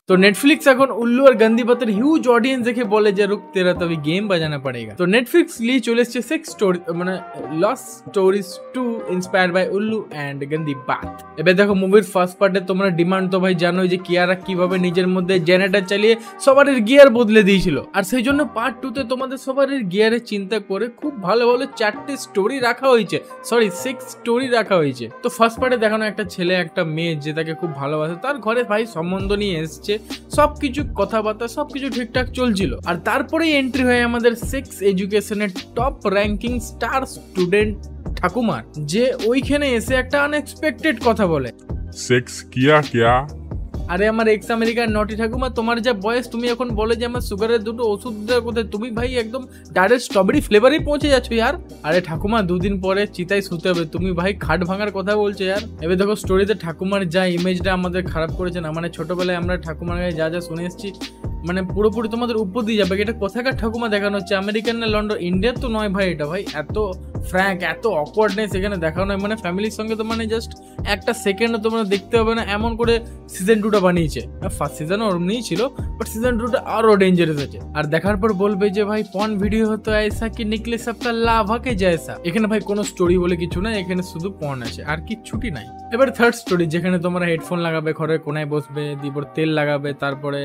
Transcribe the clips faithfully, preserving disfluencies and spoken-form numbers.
তো নেটফ্লিক্স এখন উল্লু আর গন্দি বাতের হিউজ অডিয়েন্স দেখে বলে যে রুক তেরা তবে গেম বাজানা পড়েগা। তো নেটফ্লিক্স নিয়ে চলে এসেছে সিক্স স্টোরি মানে lust stories two inspired by Ullu and Gandi Baat. এবার দেখো মুভির ফার্স্ট পার্টে তোমরা ডিমান্ড তো ভাই জানোই যে কিয়ারা কিভাবে নিজের মধ্যে জেনারেটর চালিয়ে সবার গিয়ার বদলে দিয়েছিল, আর সেই জন্য পার্ট টু তে তোমাদের সবার গিয়ারের চিন্তা করে খুব ভালো ভালো চারটে স্টোরি রাখা হয়েছে, সরি সিক্স স্টোরি রাখা হয়েছে। তো ফার্স্ট পার্টে দেখানো একটা ছেলে একটা মেয়ে যে তাকে খুব ভালোবাসে, তার ঘরে ভাই সম্বন্ধ নিয়ে এসছে, সবকিছু কথাবার্তা সবকিছু ঠিকঠাক চলছিল। আর তারপরে এন্ট্রি হয় আমাদের সিক্স এডুকেশনের টপ র্যাঙ্কিং স্টার স্টুডেন্ট ঠাকুমার, যে ওইখানে এসে একটা আনএক্সপেক্টেড কথা বলে, সেক্স কিয়া কিয়া। আরে আমার এক্স আমেরিকার নটি ঠাকুমা, তোমার যা বয়স তুমি এখন বলে যে আমার সুগারের দুটো ওষুধ দেওয়ার কোথায়, তুমি ভাই একদম ডাইরেক্ট স্ট্রবেরি ফ্লেভারেই পৌঁছে যাচ্ছ ইয়ার। আরে ঠাকুমা দুদিন পরে চিতায় শুতে হবে, তুমি ভাই খাট ভাঙার কথা বলছো ইয়ার। এবার দেখো স্টোরিতে ঠাকুমার যা ইমেজটা আমাদের খারাপ করেছে না, মানে ছোটবেলায় আমরা ঠাকুমার গায়ে যা যা শুনে এসেছি মানে পুরোপুরি তোমাদের উপর দিয়ে যাবে। এটা কোথাকার ঠাকুমা দেখানো হচ্ছে, আমেরিকান না লন্ডন, ইন্ডিয়ার তো নয় ভাই এটা। ভাই এত ফ্র্যাঙ্ক এত অকওয়ার্ডনেস এখানে দেখানো হয়, মানে ফ্যামিলির সঙ্গে তো মানে জাস্ট একটা সেকেন্ডও তোমরা দেখতে হবে না এমন করে সিজন টুটা বানিয়েছে। ফার্স্ট সিজনও ওরমনিই ছিল, বাট সিজন টুটা আরো ডেঞ্জারাস আছে। আর দেখার পর বলবে যে ভাই পন ভিডিও হতো ऐसा কি নিকলে সবকা লাভা কে জয়সা। এখানে ভাই কোনো স্টোরি বলে কিছু নাই, এখানে শুধু পন আছে আর কিচ্ছুটি নাই। এবার থার্ড স্টোরি, যেখানে তোমরা হেডফোন লাগাবে, ঘরের কোনায় বসবে, দিবর তেল লাগাবে, তারপরে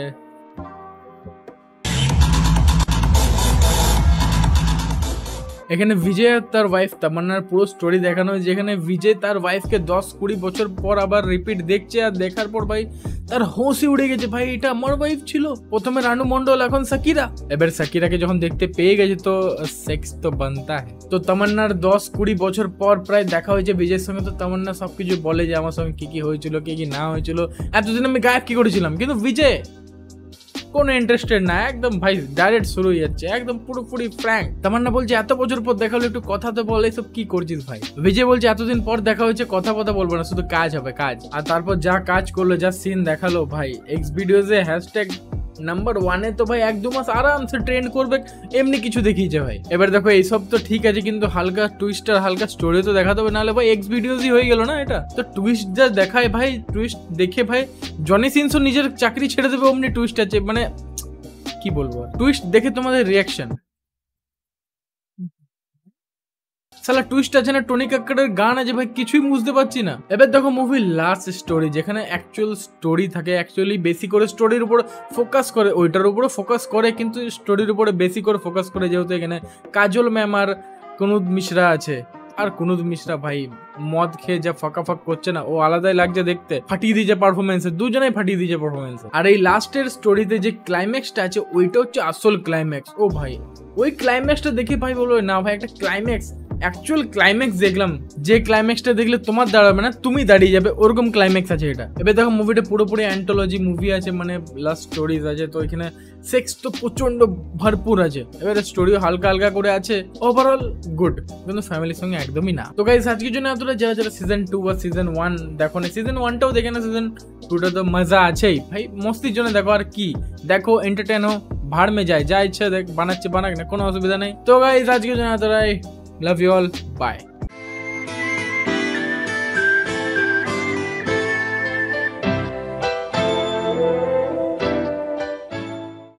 এখানে বিজয় আর তার ওয়াইফ তামান্নার পুরো স্টোরি দেখানো হয়, যেখানে বিজয় তার ওয়াইফকে দশ কুড়ি বছর পর আবার রিপিট দেখছে, আর দেখার পর ভাই তার হোঁশই উড়ে গেছে, ভাই এটা আমার ওয়াইফ ছিল। প্রথমে রানু মন্ডল, এখন সাকিরা। এবার সাকিরাকে যখন দেখতে পেয়ে গেছে তো সেক্স তো বানতা है। তো তামান্নার দশ কুড়ি বছর পর প্রায় দেখা হয়েছে বিজয়ের সঙ্গে, তো তামান্না সবকিছু বলে যে আমার সঙ্গে কি কি হয়েছিল কি কি না হয়েছিল, এতদিন আমি গায়েব কি করেছিলাম। কিন্তু বিজয় কোনো ইন্টারেস্টেড না, একদম ভাই ডাইরেক্ট শুরু হয়ে যাচ্ছে, একদম পুরোপুরি ফ্র্যাঙ্ক। তামান্না বলছে এত বছর পর দেখা হলো একটু কথা তো বল, এসব কি করছিস ভাই। বিজয় বলছে এতদিন পর দেখা হয়েছে, কথা কথা বলবো না, শুধু কাজ হবে কাজ। আর তারপর যা কাজ করলো, যা সিন দেখালো ভাই, এক্স ভিডিওজে হ্যাশট্যাগ নাম্বার ওয়ানে তো ভাই এক দু মাস আরামসে ট্রেন্ড করবে, এমনি কিছু দেখিয়েছে ভাই। এবার দেখো এইসব তো ঠিক আছে, কিন্তু হালকা টুইস্ট আর হালকা স্টোরি তো দেখাতে হবে, নাহলে ভাই এক্স ভিডিওজই হয়ে গেল না এটা। তো টুইস্ট যা দেখায় ভাই, টুইস্ট দেখে ভাই জনি সিনসও নিজের চাকরি ছেড়ে দেবে, অমনি টুইস্ট আছে, মানে কি বলবো। টুইস্ট দেখে তোমাদের রিয়াকশন, সালা টুইস্ট আছে না, টনি কাক্করের গান আছে ভাই, কিছুই বুঝতে পারছি না। এবার দেখো মুভির লাস্ট স্টোরি, যেখানে অ্যাকচুয়াল স্টোরি থাকে, অ্যাকচুয়ালি বেশি করে স্টোরির উপর ফোকাস করে, ওইটার উপরে ফোকাস করে, কিন্তু স্টোরির উপরে বেশি করে ফোকাস করে, যেহেতু এখানে কাজল ম্যাম আর কুনুদ মিশ্রা আছে। আর কুনুদ মিশ্রা ভাই মদ খেয়ে যা ফাঁকা ফাঁক করছে না, ও আলাদাই লাগছে দেখতে, ফাটিয়ে দিয়েছে পারফরমেন্সে, দুজনেই ফাটিয়ে দিয়েছে পারফরমেন্সে। আর এই লাস্টের স্টোরিতে যে ক্লাইম্যাক্সটা আছে, ওইটা হচ্ছে আসল ক্লাইম্যাক্স। ও ভাই ওই ক্লাইম্যাক্সটা দেখে ভাই বলবো না ভাই একটা ক্লাইম্যাক্স, অ্যাকচুয়াল ক্লাইম্যাক্স দেখলাম, যে ক্লাইম্যাক্সটা দেখলে তোমার দাঁড়াবে না, তুমি দাঁড়িয়ে যাবে, ওরকম ক্লাইম্যাক্স আছে এটা। এবার দেখো মুভিটা পুরোপুরি অ্যান্থোলজি মুভি আছে, মানে লাস্ট স্টোরিজ আছে, তো এখানে সেক্স তো প্রচন্ড ভরপুর আছে। এবারে স্টোরিও হালকা হালকা করে আছে, ওভারঅল গুড, কিন্তু ফ্যামিলির সঙ্গে একদমই না। তো গাইস আজকের জন্য এতটা, যারা যারা সিজন টু বা সিজন ওয়ান দেখো না, সিজন ওয়ানটাও দেখে না, সিজন টুটা তো মজা আছেই ভাই, মস্তির জন্য দেখো, আর কি দেখো, এন্টারটেন হো, ভাড় মে যায়, যা ইচ্ছা দেখ বানাচ্ছে বানাক না, কোনো অসুবিধা নেই। তো গাইস আজকের জন্য এতটাই, love you all, bye.